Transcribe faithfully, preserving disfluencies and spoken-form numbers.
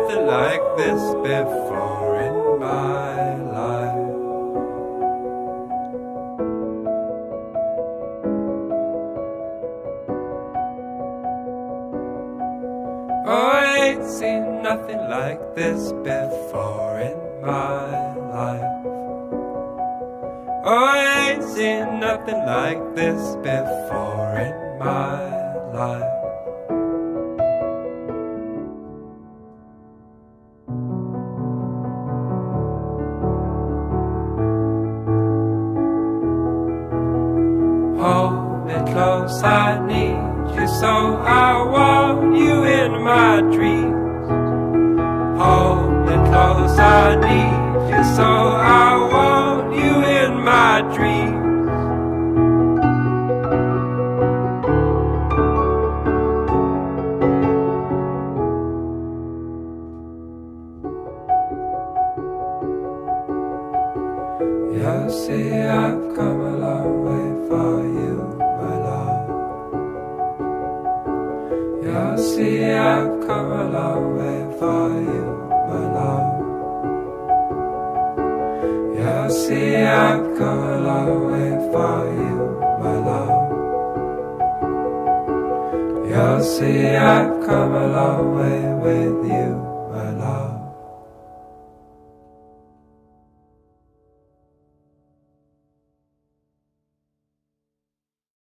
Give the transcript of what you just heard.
nothing like this before in my life. Oh, I ain't seen nothing like this before in my life. Oh, I ain't seen nothing like this before in my life. Hold me close, I need you so, I want you in my dreams. Hold me close, I need you so, I want you in my dreams. You see, I've come a long way for you, my love. You see, I've come a long way for you, my love. You see, I've come a long way for you, my love. You see, I've come a long way with you, my love.